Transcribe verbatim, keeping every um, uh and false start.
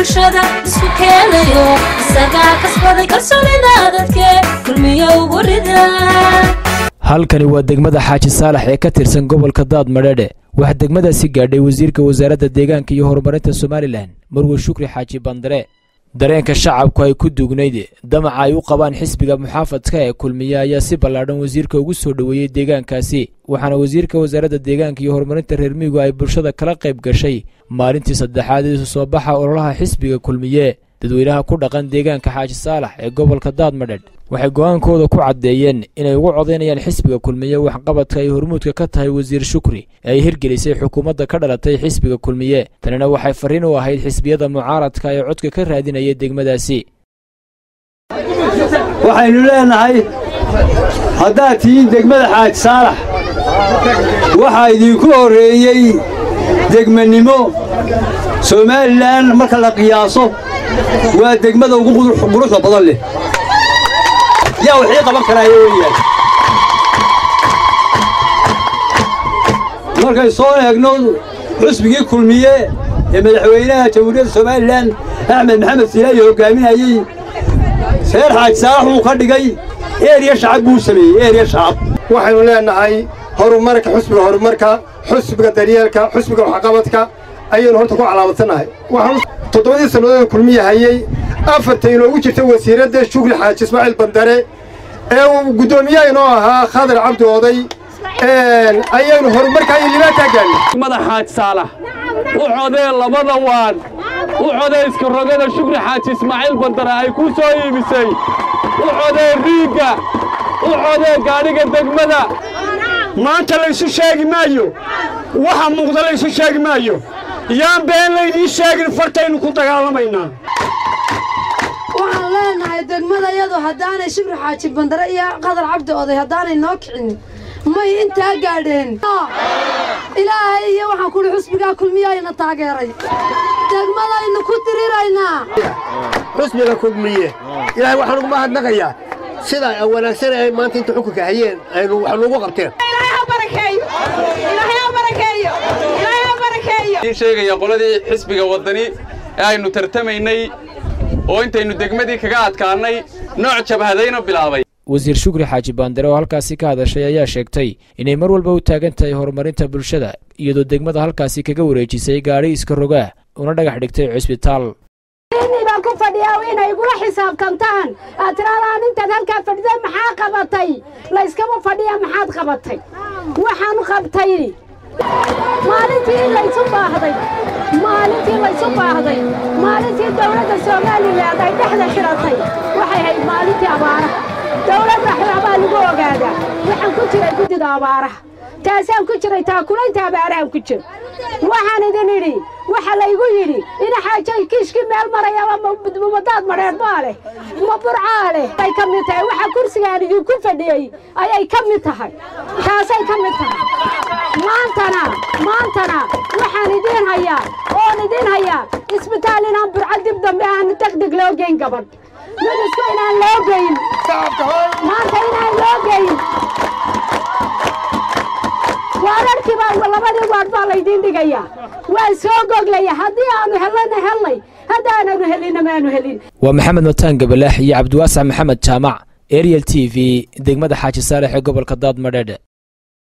bulshada isku keenayo isaga kasbaday kalsoonida dadka kulmiyo ugu rida halkani waa degmada Xaaji Saalax ee ka tirsan gobolka Daadmadheedhe waxa degmadaasi gaadhay wasiirka wasaaradda deegaanka iyo horumarinta Soomaaliland Marwo Shukri Xaaji Bandare dareenka shacabku ay ku dugnayd damac ay u qabaan xisbiga muxaafadka ee kulmiye ayaa si ballaaran wasiirka ugu soo dhaweeyay deegaankaasi waxaana wasiirka wasaaradda deegaanka iyo horumarinta reer miyigu ay bulshada kala qayb gashay maalintii saddexaad ee soo baxa ololaha xisbiga kulmiye dadweynaha ku dhaqan deegaanka Xaaji Saalax ee gobolka Daadmadheedhe waxay go'aankooda ku cadeeyeen inay ugu codeynayaan xisbiga kulmiye wax qabadka ay hormuudka ka tahay wasiir Shukri ay hirgelisay xukuumadda ka dhalatay xisbiga kulmiye tanina waxay fariin u ahayd xisbiyada mucaaradka ee codka ka raadinaya degmadaasi waxaynu leenahay hadaa tiin degmada Xaaji Saalax waxa idinku horeeyay degmanimo Soomaaliland marka la qiyaaso waa degmada ugu quruxda badan leh yaa wixii qaban karaayo weeyaan markay soo eegno xisbigii kulmiye ee madaxweynaha jamhuuriyadda Soomaaliland Axmed Maxamed Siyaasi hogaaminayay Seer Xaaji Saalax uu ka dhigay eeriya shacab buu sameeyay eeriya shacab waxaynu leenahay horumarka xisbiga horumarka xisbiga daryeelka xisbiga waxqabadka ayaynu horta ku calaamadanahay waxaan toddobadii sanadood kulmiye hayay afartayna ugu jirtay wasiiradda Shukri Xaaji Ismaaciil Bandare ee uu gudoomiyaha inoo ahaa Khadar Cabdi Oday ee ayaynu horumarka iyo libaata gaarnay madax Xaaji Saalax u coday labada waan u coday iska rogada Shukri Xaaji Ismaaciil Bandare ay ku soo iibisay u coday riiga u coday gaariga degmada maanta la isu sheegi maayo waxa muuqda la isu sheegi maayo yaan been la idin sheegin fartaynu ku dagaalamayna waxaan leenahay degmada iyadu hadaanay Shukri Xaaji Bandare iyo Khadar Cabdi Oday hadaanay noo kicin may inta gaadheen ilaahay iyo waxaan ku xusbiga kulmiyayna taageeray degmada aynu ku dirirayna xusbiga kulmiye ilaahay waxaan ugu mahadnaqayaa sida wanaagsan ay maanta inta xukunka hayeen aynu wax loogu qabteen ilaahay barakeeyo ilaahay barakeeyo ilaahay barakeeyo in sheegaya qoladii xisbiga wadani ee aynu tartamaynay oo intaynu degmadii kaga adkaanay nooc jabhadayna bilaabay wasiir Shukri Xaaji Bandare oo halkaasi ka hadashay ayaa sheegtay inay mar walba u taagan tahay horumarinta bulshada iyadoo degmada halkaasi kaga wareejisay gaari iska roga una dhagax dhigtay cisbitaal inay ku fadhiyaa inay igu xisaabtantaan atraadaan inta halka fadhiday maxaa qabatay la iska fadhiyaa maxaad qabatay waxaan qabtay maalintii la isu baahday maalintii la isu baahday maalintii dawladda Soomaaliland ay dhexda xiratay waxay ahayd maalintii abaaraha dawladda waxba lagu ogaadaa waxaan ku jiray gudida abaaraha taasaan ku jiray taakulaynta abaaraha ku jir waxaan idin idhi waxa la igu yiri in xaajay kiiski meel maraya ama mudad mareer baale ma burcaale ay ka mid tahay waxa kursigaan idin ku fadhiyay ayay ka mid tahay taasay ka mid tahay maantana maantana waxaan idin hayaa oo idin hayaa isbitaal inaan burcad dib dambe aan degdeg loo geyn gabadh midisku inaan loo geyn maanta inaan loo geyn waararkii baa labadii waar baa la idin dhigaya waan soo goglaya haddii aanu helana helnay haddaanu helina maanu helin waa maxamed mataan gabalaax iyo cabdiwaasac maxamed jaamac Ariel T V degmada Xaaji Saalax ee gobolka Daadmadheedhe